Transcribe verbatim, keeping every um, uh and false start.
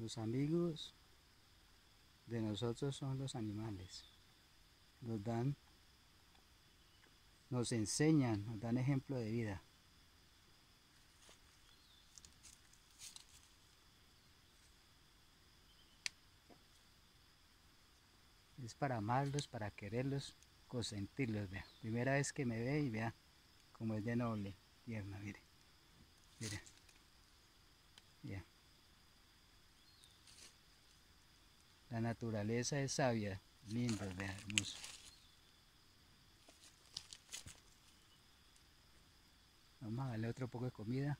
Los amigos de nosotros son los animales. Nos dan, nos enseñan, nos dan ejemplo de vida. Es para amarlos, para quererlos, consentirlos, vea. Primera vez que me ve y vea como es de noble, tierna, mire. Mire. Ya. La naturaleza es sabia, lindo, vea, hermoso. Vamos a darle otro poco de comida.